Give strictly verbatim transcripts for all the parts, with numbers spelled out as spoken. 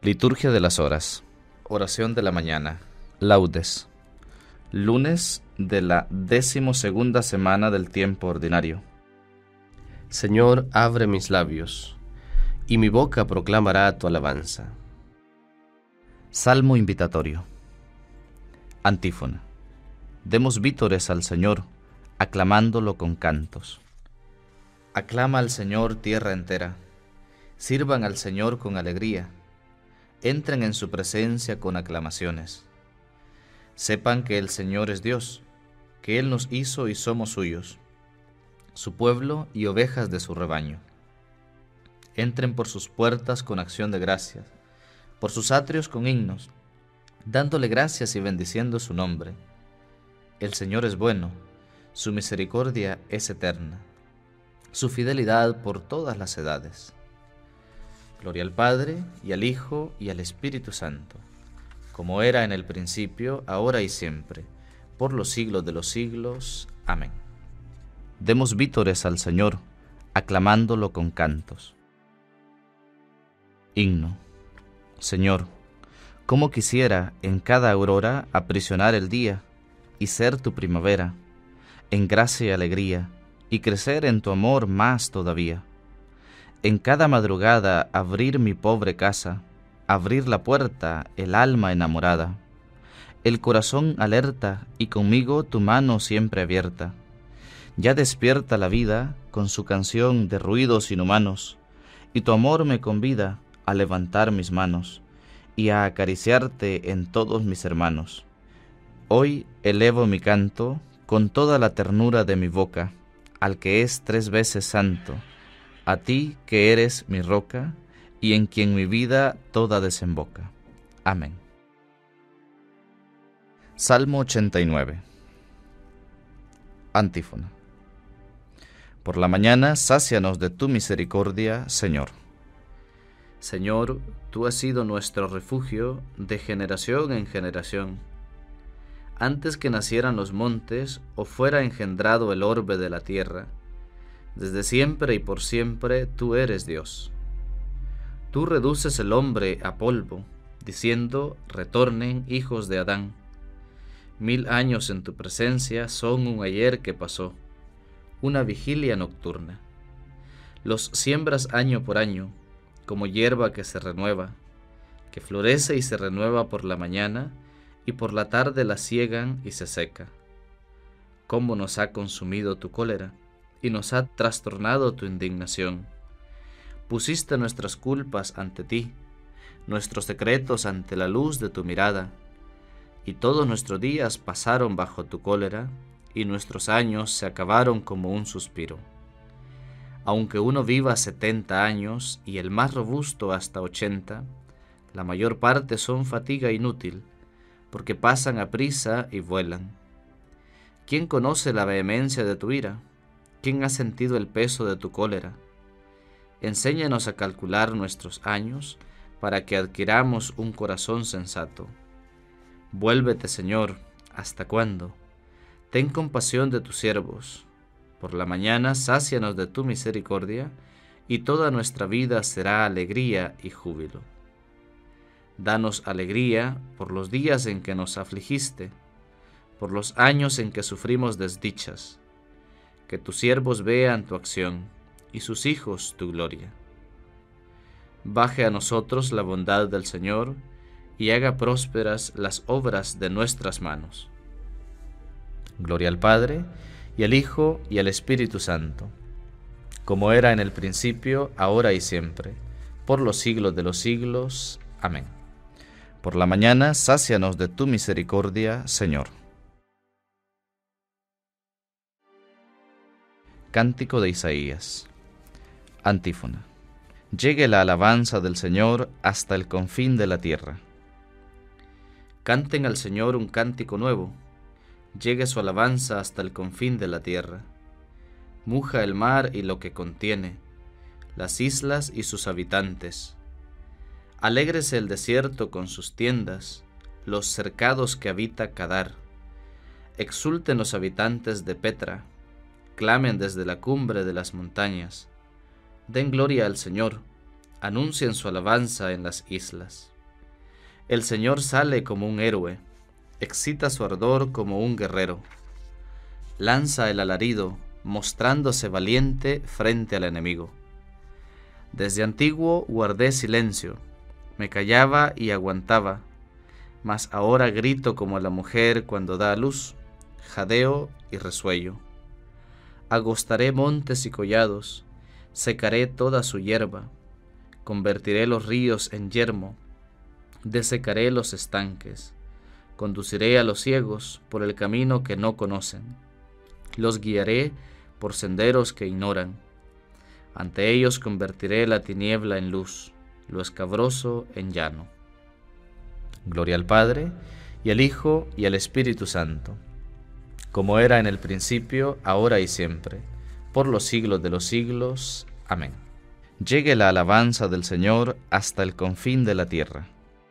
Liturgia de las horas. Oración de la mañana. Laudes. Lunes de la decimosegunda semana del tiempo ordinario. Señor, abre mis labios, y mi boca proclamará tu alabanza. Salmo invitatorio. Antífona. Demos vítores al Señor, aclamándolo con cantos. Aclama al Señor tierra entera. Sirvan al Señor con alegría. Entren en su presencia con aclamaciones. Sepan que el Señor es Dios, que Él nos hizo y somos suyos, su pueblo y ovejas de su rebaño. Entren por sus puertas con acción de gracias, por sus atrios con himnos, dándole gracias y bendiciendo su nombre. El Señor es bueno, su misericordia es eterna, su fidelidad por todas las edades. Gloria al Padre, y al Hijo, y al Espíritu Santo, como era en el principio, ahora y siempre, por los siglos de los siglos. Amén. Demos vítores al Señor, aclamándolo con cantos. Himno. Señor, cómo quisiera en cada aurora aprisionar el día, y ser tu primavera, en gracia y alegría, y crecer en tu amor más todavía. En cada madrugada abrir mi pobre casa, abrir la puerta, el alma enamorada, el corazón alerta y conmigo tu mano siempre abierta. Ya despierta la vida con su canción de ruidos inhumanos, y tu amor me convida a levantar mis manos y a acariciarte en todos mis hermanos. Hoy elevo mi canto con toda la ternura de mi boca, al que es tres veces santo, a ti que eres mi roca, y en quien mi vida toda desemboca. Amén. Salmo ochenta y nueve. Antífona. Por la mañana, sácianos de tu misericordia, Señor. Señor, tú has sido nuestro refugio de generación en generación. Antes que nacieran los montes, o fuera engendrado el orbe de la tierra, desde siempre y por siempre tú eres Dios. Tú reduces el hombre a polvo, diciendo, retornen hijos de Adán. Mil años en tu presencia son un ayer que pasó, una vigilia nocturna. Los siembras año por año, como hierba que se renueva, que florece y se renueva por la mañana, y por la tarde la siegan y se seca. ¿Cómo nos ha consumido tu cólera, y nos ha trastornado tu indignación? Pusiste nuestras culpas ante ti, nuestros secretos ante la luz de tu mirada, y todos nuestros días pasaron bajo tu cólera, y nuestros años se acabaron como un suspiro. Aunque uno viva setenta años, y el más robusto hasta ochenta, la mayor parte son fatiga inútil, porque pasan aprisa y vuelan. ¿Quién conoce la vehemencia de tu ira? ¿Quién ha sentido el peso de tu cólera? Enséñanos a calcular nuestros años, para que adquiramos un corazón sensato. Vuélvete, Señor, ¿hasta cuándo? Ten compasión de tus siervos. Por la mañana sácianos de tu misericordia, y toda nuestra vida será alegría y júbilo. Danos alegría por los días en que nos afligiste, por los años en que sufrimos desdichas. Que tus siervos vean tu acción, y sus hijos tu gloria. Baje a nosotros la bondad del Señor, y haga prósperas las obras de nuestras manos. Gloria al Padre, y al Hijo, y al Espíritu Santo, como era en el principio, ahora y siempre, por los siglos de los siglos. Amén. Por la mañana, sácianos de tu misericordia, Señor. Cántico de Isaías. Antífona. Llegue la alabanza del Señor hasta el confín de la tierra. Canten al Señor un cántico nuevo. Llegue su alabanza hasta el confín de la tierra. Muja el mar y lo que contiene, las islas y sus habitantes. Alégrese el desierto con sus tiendas, los cercados que habita Cadar. Exulten los habitantes de Petra, clamen desde la cumbre de las montañas. Den gloria al Señor, anuncien su alabanza en las islas. El Señor sale como un héroe, excita su ardor como un guerrero. Lanza el alarido, mostrándose valiente frente al enemigo. Desde antiguo guardé silencio, me callaba y aguantaba, mas ahora grito como la mujer cuando da a luz, jadeo y resuello. Agostaré montes y collados, secaré toda su hierba, convertiré los ríos en yermo, desecaré los estanques, conduciré a los ciegos por el camino que no conocen, los guiaré por senderos que ignoran. Ante ellos convertiré la tiniebla en luz, lo escabroso en llano. Gloria al Padre, y al Hijo, y al Espíritu Santo, como era en el principio, ahora y siempre, por los siglos de los siglos. Amén. Llegue la alabanza del Señor hasta el confín de la tierra.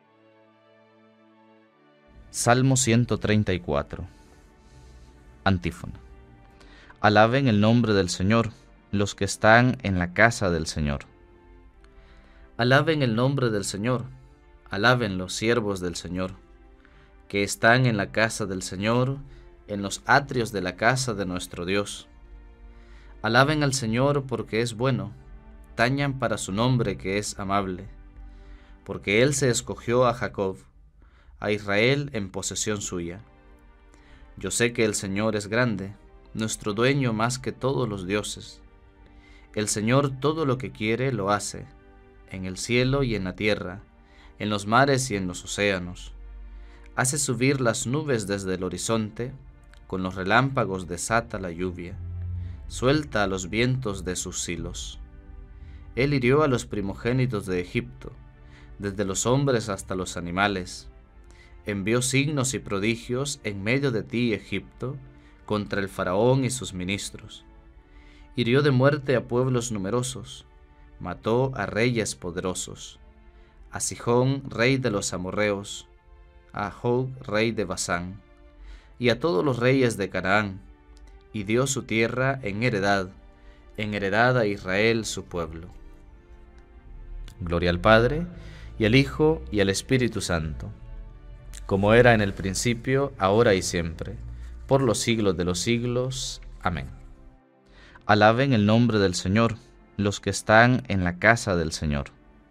Salmo ciento treinta y cuatro. Antífona. Alaben el nombre del Señor los que están en la casa del Señor. Alaben el nombre del Señor, alaben los siervos del Señor, que están en la casa del Señor, en los atrios de la casa de nuestro Dios. Alaben al Señor porque es bueno, tañan para su nombre que es amable, porque Él se escogió a Jacob, a Israel en posesión suya. Yo sé que el Señor es grande, nuestro dueño más que todos los dioses. El Señor todo lo que quiere lo hace, en el cielo y en la tierra, en los mares y en los océanos. Hace subir las nubes desde el horizonte, con los relámpagos desata la lluvia, suelta a los vientos de sus silos. Él hirió a los primogénitos de Egipto, desde los hombres hasta los animales. Envió signos y prodigios en medio de ti, Egipto, contra el faraón y sus ministros. Hirió de muerte a pueblos numerosos, mató a reyes poderosos, a Sihón, rey de los amorreos, a Og, rey de Basán, y a todos los reyes de Canaán, y dio su tierra en heredad, en heredad a Israel su pueblo. Gloria al Padre, y al Hijo, y al Espíritu Santo, como era en el principio, ahora y siempre, por los siglos de los siglos. Amén. Alaben el nombre del Señor los que están en la casa del Señor.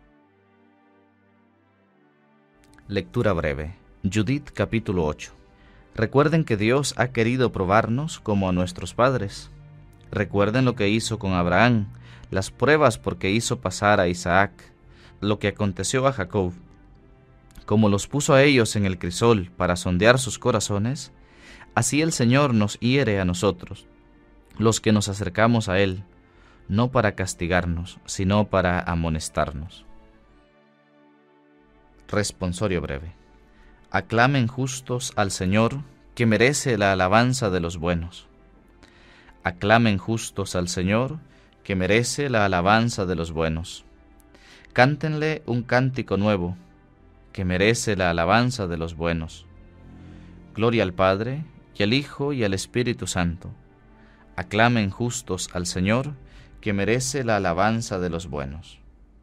Lectura breve. Judith capítulo ocho. Recuerden que Dios ha querido probarnos como a nuestros padres. Recuerden lo que hizo con Abraham, las pruebas por que hizo pasar a Isaac, lo que aconteció a Jacob. Como los puso a ellos en el crisol para sondear sus corazones, así el Señor nos hiere a nosotros, los que nos acercamos a Él, no para castigarnos, sino para amonestarnos. Responsorio breve. Aclamen justos al Señor, que merece la alabanza de los buenos. Aclamen justos al Señor, que merece la alabanza de los buenos. Cántenle un cántico nuevo, que merece la alabanza de los buenos. Gloria al Padre, y al Hijo, y al Espíritu Santo. Aclamen justos al Señor, que merece la alabanza de los buenos.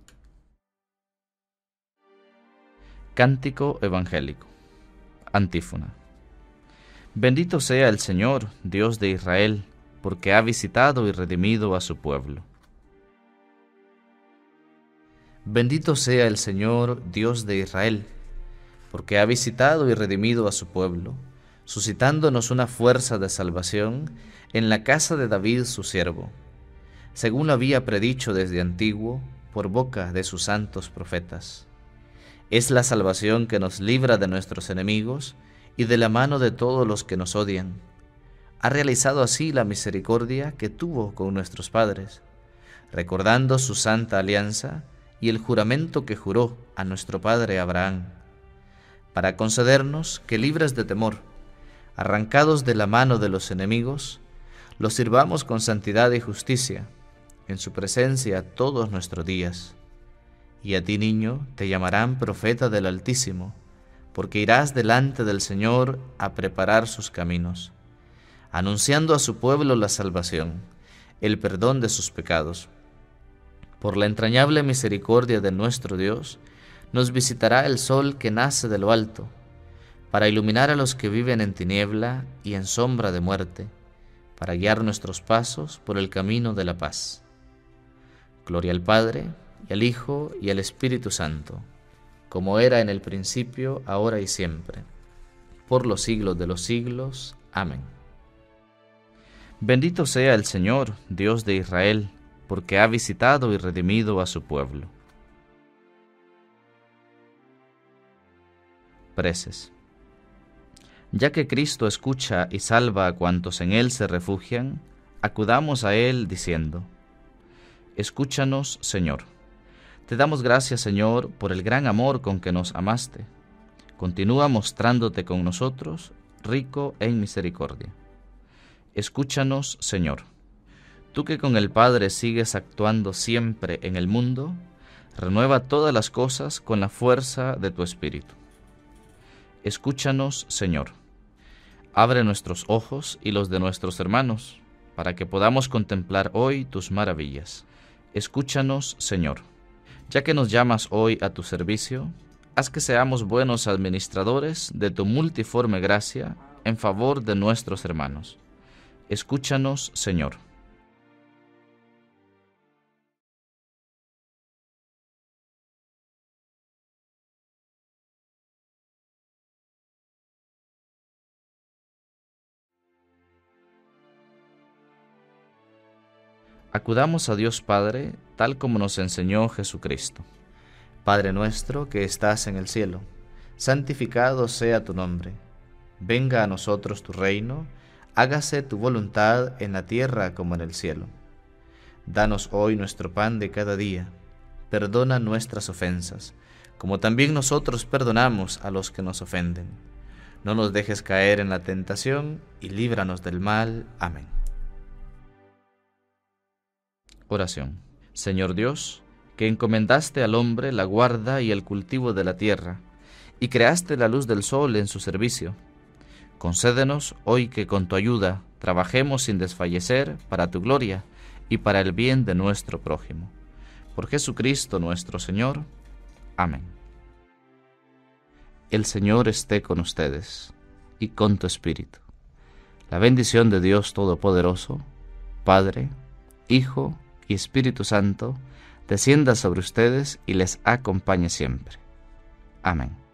Cántico evangélico. Antífona. Bendito sea el Señor, Dios de Israel, porque ha visitado y redimido a su pueblo. Bendito sea el Señor, Dios de Israel, porque ha visitado y redimido a su pueblo, suscitándonos una fuerza de salvación en la casa de David su siervo, según lo había predicho desde antiguo por boca de sus santos profetas. Es la salvación que nos libra de nuestros enemigos y de la mano de todos los que nos odian. Ha realizado así la misericordia que tuvo con nuestros padres, recordando su santa alianza y el juramento que juró a nuestro padre Abraham, para concedernos que, libres de temor, arrancados de la mano de los enemigos, los sirvamos con santidad y justicia, en su presencia todos nuestros días. Y a ti, niño, te llamarán profeta del Altísimo, porque irás delante del Señor a preparar sus caminos, anunciando a su pueblo la salvación, el perdón de sus pecados. Por la entrañable misericordia de nuestro Dios, Nos visitará el sol que nace de lo alto, para iluminar a los que viven en tiniebla y en sombra de muerte, para guiar nuestros pasos por el camino de la paz. Gloria al Padre, y al Hijo, y al Espíritu Santo, como era en el principio, ahora y siempre, por los siglos de los siglos. Amén. Bendito sea el Señor, Dios de Israel, porque ha visitado y redimido a su pueblo. Preces. Ya que Cristo escucha y salva a cuantos en Él se refugian, acudamos a Él diciendo: Escúchanos, Señor. Te damos gracias, Señor, por el gran amor con que nos amaste. Continúa mostrándote con nosotros, rico en misericordia. Escúchanos, Señor. Tú que con el Padre sigues actuando siempre en el mundo, renueva todas las cosas con la fuerza de tu Espíritu. Escúchanos, Señor. Abre nuestros ojos y los de nuestros hermanos, para que podamos contemplar hoy tus maravillas. Escúchanos, Señor. Ya que nos llamas hoy a tu servicio, haz que seamos buenos administradores de tu multiforme gracia en favor de nuestros hermanos. Escúchanos, Señor. Acudamos a Dios Padre, tal como nos enseñó Jesucristo. Padre nuestro que estás en el cielo, santificado sea tu nombre. Venga a nosotros tu reino, hágase tu voluntad en la tierra como en el cielo. Danos hoy nuestro pan de cada día. Perdona nuestras ofensas, como también nosotros perdonamos a los que nos ofenden. No nos dejes caer en la tentación y líbranos del mal. Amén. Oración. Señor Dios, que encomendaste al hombre la guarda y el cultivo de la tierra, y creaste la luz del sol en su servicio, concédenos hoy que con tu ayuda trabajemos sin desfallecer para tu gloria y para el bien de nuestro prójimo. Por Jesucristo nuestro Señor. Amén. El Señor esté con ustedes y con tu espíritu. La bendición de Dios Todopoderoso, Padre, Hijo y Espíritu Santo, descienda sobre ustedes y les acompañe siempre. Amén.